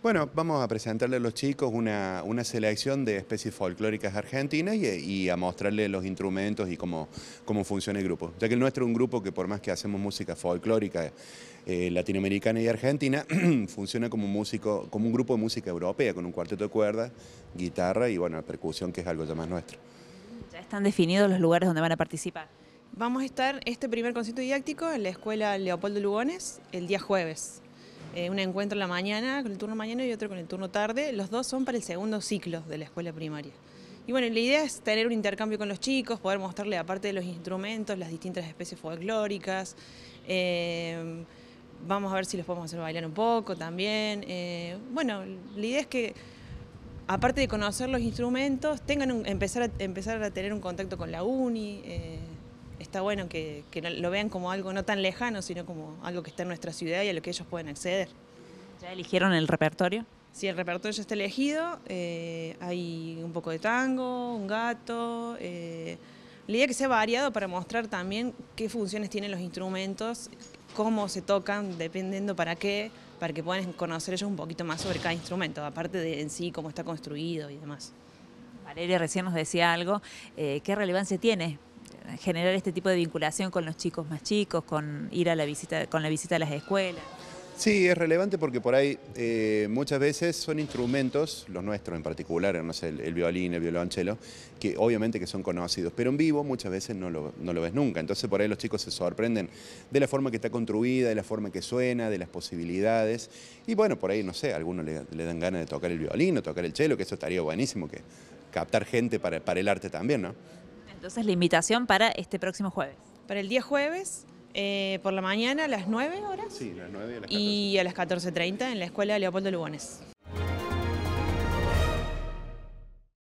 Bueno, vamos a presentarle a los chicos una selección de especies folclóricas argentinas y a mostrarles los instrumentos y cómo funciona el grupo. Ya que el nuestro es un grupo que por más que hacemos música folclórica latinoamericana y argentina, funciona como un grupo de música europea, con un cuarteto de cuerdas, guitarra y bueno, percusión, que es algo ya más nuestro. ¿Ya están definidos los lugares donde van a participar? Vamos a estar este primer concierto didáctico en la escuela Leopoldo Lugones el día jueves. Un encuentro en la mañana, con el turno mañana y otro con el turno tarde. Los dos son para el segundo ciclo de la escuela primaria. Y bueno, la idea es tener un intercambio con los chicos, poder mostrarles aparte de los instrumentos, las distintas especies folclóricas. Vamos a ver si los podemos hacer bailar un poco también. Bueno, la idea es que aparte de conocer los instrumentos, empezar a tener un contacto con la uni. Está bueno que lo vean como algo no tan lejano, sino como algo que está en nuestra ciudad y a lo que ellos pueden acceder. ¿Ya eligieron el repertorio? Sí, el repertorio ya está elegido, hay un poco de tango, un gato. La idea es que sea variado para mostrar también qué funciones tienen los instrumentos, cómo se tocan, dependiendo para qué, para que puedan conocer ellos un poquito más sobre cada instrumento, aparte de en sí cómo está construido y demás. Valeria recién nos decía algo, ¿qué relevancia tiene generar este tipo de vinculación con los chicos más chicos, con ir a la visita a las escuelas? Sí, es relevante porque por ahí muchas veces son instrumentos, los nuestros en particular, no sé, el violín, el violonchelo, que obviamente que son conocidos, pero en vivo muchas veces no lo ves nunca. Entonces por ahí los chicos se sorprenden de la forma que está construida, de la forma que suena, de las posibilidades. Y bueno, por ahí, no sé, a algunos le dan ganas de tocar el violín o tocar el cello, que eso estaría buenísimo, que captar gente para el arte también, ¿no? Entonces la invitación para este próximo jueves. Para el día jueves, por la mañana a las 9 horas. Sí, las 9 y a las 14. Y a las 14:30 en la escuela Leopoldo Lugones.